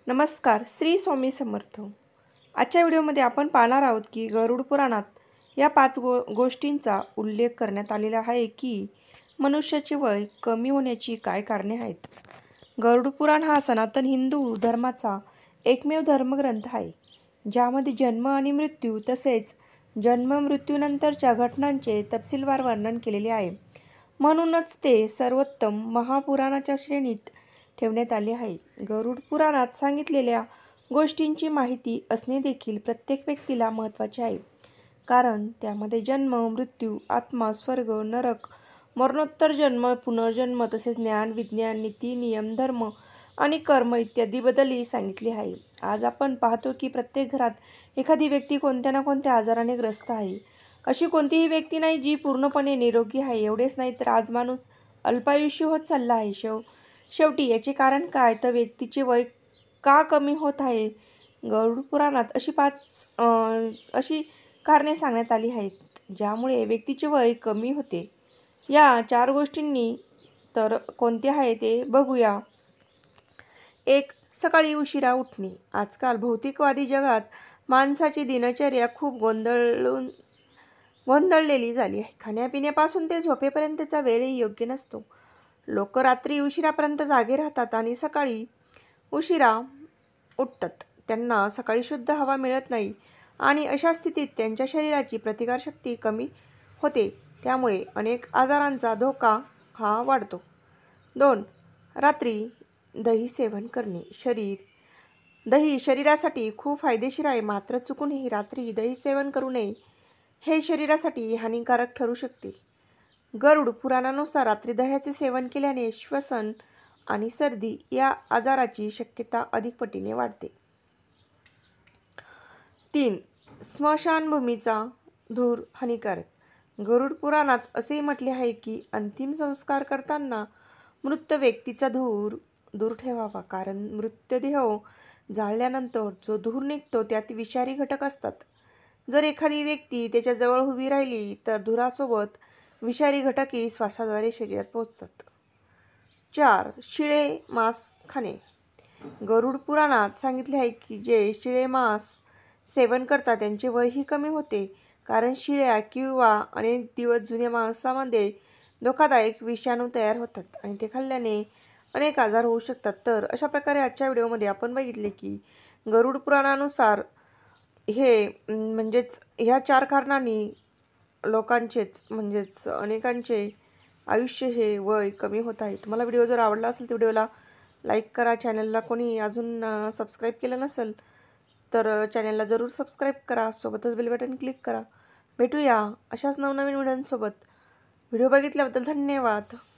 नमस्कार, श्री स्वामी समर्थ। आजच्या व्हिडिओमध्ये आपण पाहणार आहोत की गरुड पुराणात या 5 गोष्टींचा उल्लेख करण्यात आलेला आहे की मनुष्याचे वय कमी होण्याची काय कारणे आहेत। गरुड पुराण हा सनातन हिंदू धर्माचा एकमेव धर्मग्रंथ आहे, ज्यामध्ये जन्म आणि मृत्यू तसेच जन्म मृत्यूनंतरच्या घटनांचे तपशीलवार वर्णन केलेले आहे। म्हणूनच ते सर्वोत्तम महापुराणाच्या श्रेणीत ठेवण्यात आले आहे। गरुड पुराणात सांगितलेल्या गोष्टींची माहिती असणे देखील प्रत्येक व्यक्तीला महत्त्वाचे आहे, कारण त्यामध्ये जन्म, मृत्यू, आत्मा, स्वर्ग, नरक, मरणोत्तर जन्म, पुनर्जन्म तसेच ज्ञान, विज्ञान, नीती, नियम, धर्म आणि कर्म इत्यादी बद्दलही सांगितले आहे। आज आपण पाहतो की प्रत्येक घरात एखादी व्यक्ती कोणत्या ना कोणत्या आजाराने ग्रस्त आहे। अशी कोणतीही व्यक्ती नाही जी पूर्णपणे निरोगी आहे। एवढेच नाही तर आज माणूस अल्पायुषी होत चालला आहे। शेवटी याचे कारण काय, तर व्यक्तीचे वय का कमी होत आहे। गरुड पुराणात अशी कारणे सांगण्यात आली आहेत, ज्यामुळे व्यक्तीचे वय कमी होते। या 4 गोष्टींनी तर कोणते आहे ते बघूया। 1. सकाळी उशिरा उठणे। आजकाल भौतिकवादी जगात माणसाची दिनचर्या खूप गोंधळलेली झाली आहे। खाण्यापिण्यापासून ते झोपेपर्यंतचा वेळही योग्य नसतो। लोक रात्री उशिरापर्यंत जागे राहतात आणि सकाळी उशिरा उठतात। त्यांना सकाळी शुद्ध हवा मिळत नाही आणि अशा स्थितीत त्यांच्या शरीराची प्रतिकारशक्ती कमी होते, त्यामुळे अनेक आजारांचा धोका हा वाढतो। 2. रात्री दही सेवन करणे। दही शरीरासाठी खूप फायदेशीर आहे, मात्र चुकूनही रात्री दही सेवन करू नये, हे शरीरासाठी हानिकारक ठरू शकते। गरुड पुराणानुसार रात्री दह्याचे सेवन केल्याने श्वसन आणि सर्दी या आजाराची शक्यता अधिक पटीने वाढते। 3. स्मशानभूमीचा धूर हानिकारक। गरुड पुराणात असे म्हटले आहे की अंतिम संस्कार करताना मृत व्यक्तीचा धूर दूर ठेवावा, कारण मृतदेह जाळल्यानंतर जो धूर निघतो त्यात विषारी घटक असतात। जर एखादी व्यक्ती त्याच्या जवळ उभी राहिली तर धुरासोबत विषारी घटकही श्वासाद्वारे शरीरात पोहोचतात। 4. शिळे मांस खाणे। गरुड पुराणात सांगितले आहे की जे शिळे मांस सेवन करतात त्यांचे वयही कमी होते, कारण शिळ्या किंवा अनेक दिवस जुन्या मांसामध्ये धोकादायक विषाणू तयार होतात आणि ते खाल्ल्याने अनेक आजार होऊ शकतात। तर अशा प्रकारे आजच्या व्हिडिओमध्ये आपण बघितले की गरुड पुराणानुसार ह्या 4 कारणांनी लोकांचेच अनेकांचे आयुष्य हे वय कमी होत आहे। तुम्हाला व्हिडिओ जर आवडला असेल तर व्हिडिओला लाईक करा। चॅनलला कोणी अजून सबस्क्राईब केलं नसेल तर चॅनलला जरूर सबस्क्राईब करा, सोबतच बेल बटन क्लिक करा। भेटूया अशाच नवनवीन व्हिडिओंसोबत। व्हिडिओ बघितल्याबद्दल धन्यवाद।